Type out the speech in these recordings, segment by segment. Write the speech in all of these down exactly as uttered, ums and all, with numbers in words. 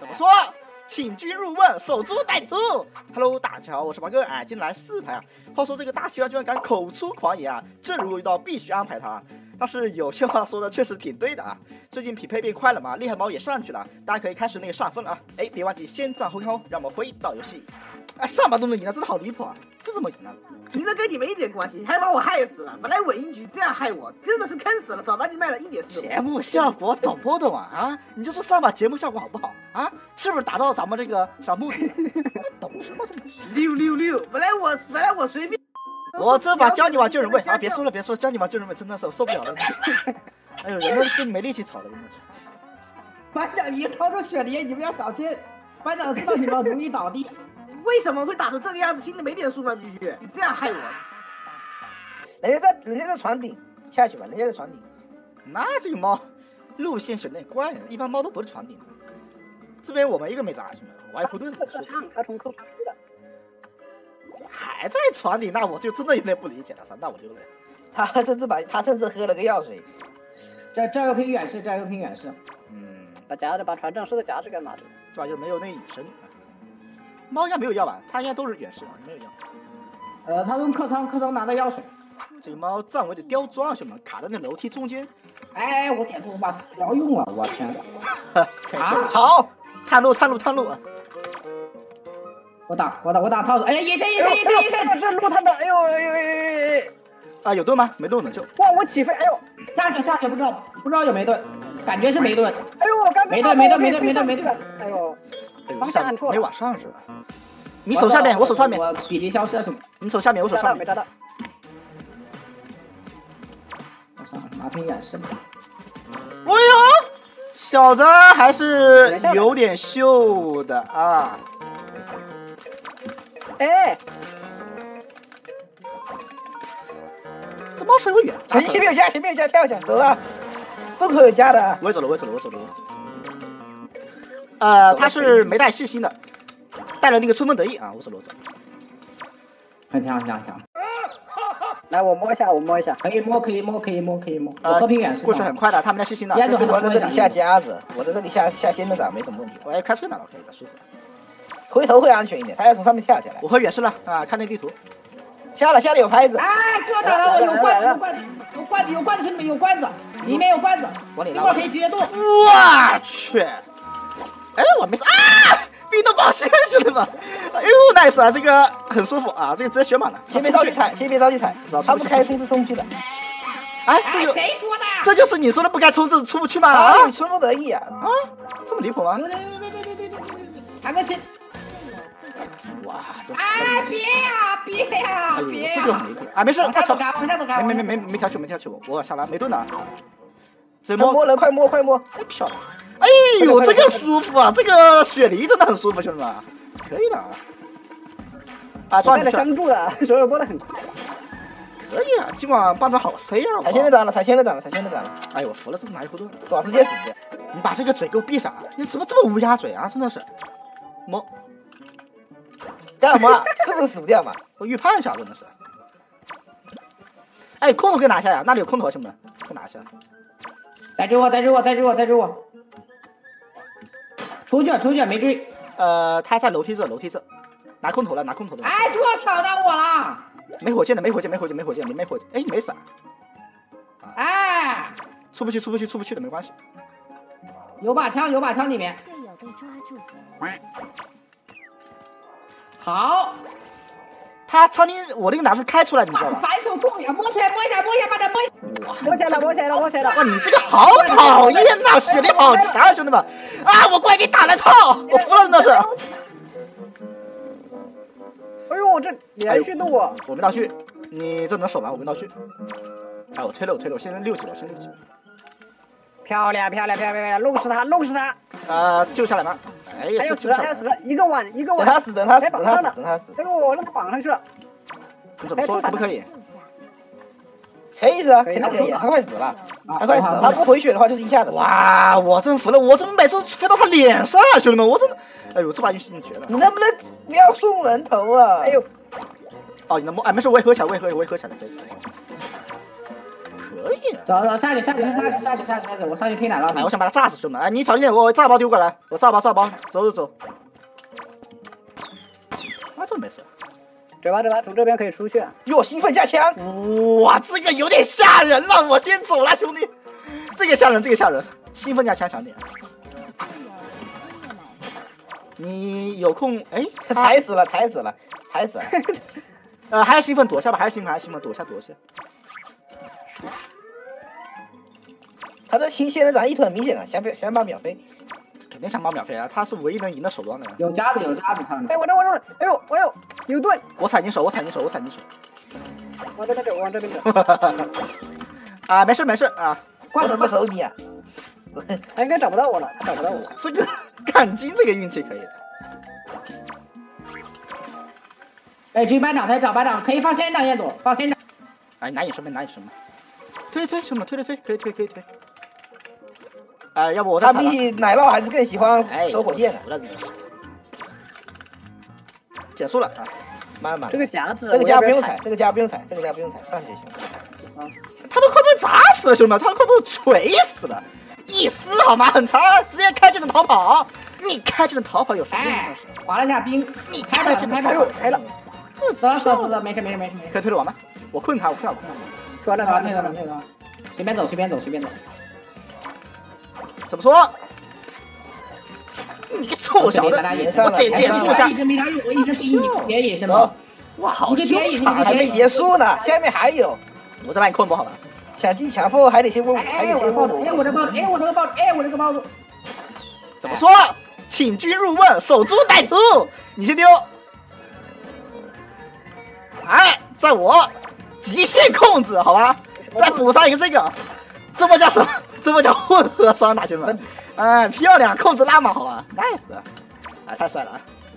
怎么说？请君入瓮，守株待兔。Hello， 大家好，我是八哥，哎，今天来四排啊。话说这个大西瓜居然敢口出狂言啊，正如一道必须安排他。但是有些话说的确实挺对的啊。最近匹配变快了嘛，厉害猫也上去了，大家可以开始那个上分了啊。哎，别忘记先赞后看哦，让我们回到游戏。哎，上把都能赢了，真的好离谱啊！这怎么赢啊？ 赢了跟你没一点关系，还把我害死了。本来稳赢局这样害我，真的是坑死了。早把你卖了一点事。 节目效果懂不懂啊？啊，你就说上把节目效果好不好啊？是不是达到咱们这个啥目的了？懂什么？真的是六六六！本来我本来我随便。 我这把教你玩救人位啊！别说了别说，教你玩救人位真的是我受不了了。哎呦，人都跟你没力气吵了，真的是。 班长，你操作雪梨，你们要小心。班长知道你们容易倒地。为什么会打成这个样子？心里没点数吗？必须，你这样害我。人家在人家在船顶下去吧，人家在船顶。 那这个猫路线选的也怪啊，一般猫都不是船顶。这边我们一个没砸，兄弟，我爱胡盾。 他从客服出的。 还在船顶，那我就真的有点不理解了，那我就累。 他甚至把他甚至喝了个药水。这这又拼远视，这又拼远视。 嗯， 把夹着把船正式的夹着干嘛的？ 这把就没有那个隐身。猫应该没有药吧？它应该都是远视，没有药。 呃，他从客舱客舱拿的药水。 这个猫站位的刁钻，兄弟们，卡在那楼梯中间。 哎，我点错，我把条用了，我天！ 啊，好，探路探路探路啊！ 我打我打我打套子，哎呀，隐身隐身隐身隐身，是路探的，哎呦哎呦哎呦！ 啊，有盾吗？没盾能救。 哇，我起飞，哎呦，下去下去，不知道不知道有没盾，感觉是没盾。哎呦，我刚没盾没盾没盾没盾没盾，哎呦。方向按错了， 没往上是吧？你手下面，我手上面。 我比例消失了什么？ 你手下面，我手上面。 没抓到。我上拿瓶远视。 哎呦，小子还是有点秀的啊！ 哎， 这猫手有远。 前前面有家，前面有家，跳一下，走了。洞口有家的。 我也走了，我也走了，我走了。呃，他是没带细心的，带了那个春风得意啊，我走了，我走了。 很强，很强，很强。来，我摸一下，我摸一下，可以摸，可以摸，可以摸，可以摸。 呃， 和平远视。 过去很快的，他们家细心的。 烟我在这里下夹子，我在这里下下仙人掌，没什么问题。 我要开翠拿了，可以的，舒服。 回头会安全一点，他要从上面跳下来。 我和远视了啊，看那地图。 下了，下了有牌子。哎，坐倒了，我有罐子，有罐子，有罐子，有罐子，兄弟们有罐子，里面有罐子， 往里拉。 一会儿可以直接动。 我去！哎，我没事啊！冰冻保鲜，兄弟们！哎呦 ，nice 啊，这个很舒服啊，这个直接选满了。 先别着急踩，先别着急踩，他不开冲刺冲击的。 哎，这就谁说的？ 这就是你说的不该冲刺出不去吗？ 啊，春风得意啊！ 啊，这么离谱吗？ 对对对对对对对对，弹个心。 哇，这哎，别呀，别呀，别呀！ 这个很离谱啊，没事，他走开，往下走开。 没没没没没调球，没调球，我下来没盾的。 快摸人，快摸快摸！ 哎，漂亮！哎呦，这个舒服啊，这个雪梨真的很舒服，兄弟们，可以的啊。啊，抓你去了。 伤住了，所有摸得很快。 可以啊，今晚帮着好 C 啊！ 踩仙人掌了，踩仙人掌了，踩仙人掌了！ 哎呦，我服了，这是哪里互盾？ 短时间死掉！ 你把这个嘴给我闭上！你怎么这么乌鸦嘴啊？真的是，摸干嘛？是不是死不掉嘛？ 我预判一下，真的是。哎，空投给拿下呀！那里有空投，兄弟们，快拿下！ 带着我，带着我，带着我，带着我！出去，出去，没追。 呃，他在楼梯这，楼梯这，拿空投了，拿空投了。 哎，这挑到我了！ 没火箭的，没火箭，没火箭，没火箭，你没火箭，哎，你没闪。 哎， 出不去，出不去，出不去的，没关系。 有把枪，有把枪里面。 队友被抓住。 好。 他苍蝇，我那个拿是开出来，你知道吧？ 反手控呀，摸起来，摸一下，摸一下，把它摸。 哇， 摸起来了，摸起来了，摸起来了。 哇，你这个好讨厌呐，血力好强，兄弟们！啊，我过来给你打了套，我服了，真的是。 哎呦，我这连续动我。 我没道具，你这能守完？我没道具。哎，我推了，我推了，我现在六级了，我现在六级。 漂亮，漂亮，漂亮，漂亮，弄死他，弄死他。 呃，救下来吗？哎呀， 还有死了，还有死了，一个碗，一个碗。 等他死，等他死， 等他死，等他死。 哎呦，我让他绑上去了。 你怎么说？可不可以？ 可以死，肯定可以。他快死了，他快死了。他不回血的话，就是一下子。 哇，我真服了，我怎么每次飞到他脸上啊，兄弟们，我真的，哎呦，这把运气绝了。 你能不能不要送人头啊？哎呦， 哦，你能摸？哎，没事，我也合起来，我也合，我也合起来，可以。可以。 走走，下去下去下去下去下去下去，我上去推奶酪。 哎，我想把他炸死，兄弟们！哎，你小心点，我炸包丢过来，我炸包炸包，走走走。啊，这没事。 对吧对吧，从这边可以出去。哟，兴奋加强！ 哇，这个有点吓人了，我先走了，兄弟。这个吓人，这个吓人，兴奋加强强点。你有空哎？ 踩死了，踩死了，踩死了。 呃，还是兴奋躲下吧，还是兴奋，还是兴奋躲下躲下。 他这新仙人掌意图很明显啊，想秒想把秒飞。 肯定想把秒飞啊！他是唯一能赢的手段了。 有夹子，有夹子，看。哎，我这我这，哎呦哎呦，有盾！ 我踩你手，我踩你手，我踩你手。 往这边走，往这边走。 啊，没事没事啊。 怪怎么手你啊？他应该找不到我了，他找不到我。 这个感金这个运气可以的。 哎，这班长在找班长，可以放仙人掌彦祖，放仙人掌。 哎，拿你什么？拿你什么？推推兄弟们，推推推，可以推可以推。哎，要不我再他比起奶酪还是更喜欢收火箭的。 哎、减速了啊！ 慢慢。 这个夹子， 这个夹不用踩，这个夹不用踩，这个夹不用踩，上去就行。 啊！他都快被砸死了，兄弟们，他都快被锤死了。一丝好吗？很长，直接开技能逃跑。你开技能逃跑有什么用？ 哎，滑了一下冰， 你开技能逃跑， 开了。这死了死了死了，没事没事没事没事。 可以推着我吗？我困他，我困他，我困他。 抓着他，推着他，推着他。随便走，随便走，随便走。 怎么说？你个臭小子！我减减速一下。 一直没啥用，我一直给你别野是吗？ 哇，好凶残！ 还没结束呢，下面还有。 我再把你困不好了。 想进强迫还得先问，还得先问。哎，我这个包，哎，我这个包，哎，我这个包子。 怎么说？请君入瓮，守株待兔。你先丢。哎，在我极限控制，好吧？再补上一个这个，这不叫什么？这不叫混合双打，兄弟们。哎，漂亮，控制那么好啊 ，nice！ 啊，太帅了啊！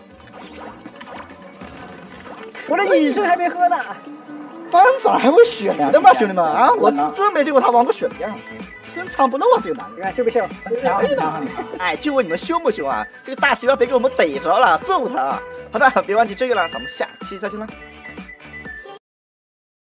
我的饮水还没喝呢。 班长还会雪梨的吗，兄弟们啊？我是真没见过他玩过雪梨啊！深藏不露啊，这个男人。 你看秀不秀？ 哎，就问你们凶不凶啊？这个大西瓜别给我们逮着了，揍他！好的，别忘记这个了，咱们下期再见了。